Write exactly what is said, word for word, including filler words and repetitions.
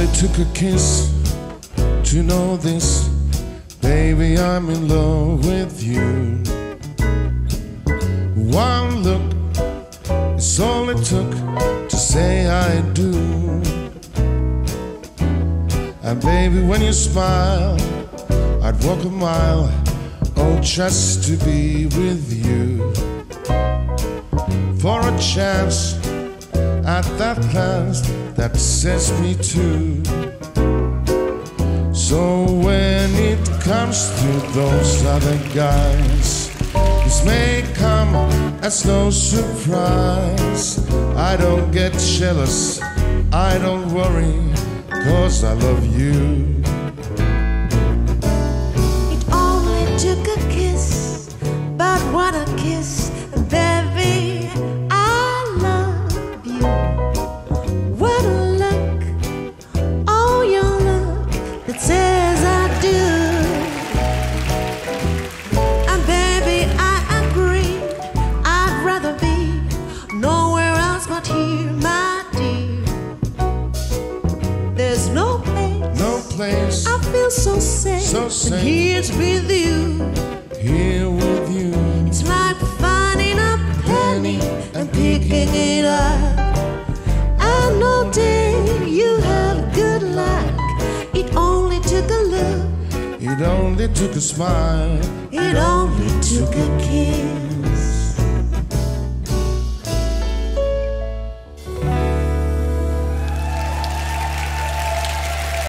only took a kiss to know this, baby, I'm in love with you. One look is all it took to say I do. And baby, when you smile, I'd walk a mile, oh, just to be with you. For a chance at that glance that sets me to. So when it comes to those other guys, this may come as no surprise. I don't get jealous, I don't worry, 'cause I love you. It only took a kiss, but what a kiss, baby, I love you. What a look, oh, your look that says I do. And baby, I agree, I'd rather be nowhere else but here, my dear. There's no place, No place, I feel so safe, so safe. and here's with you. Here with you. It's like finding a penny and picking it up. I know, dear, you have good luck. It only took a look, It only took a smile, it only took a kiss.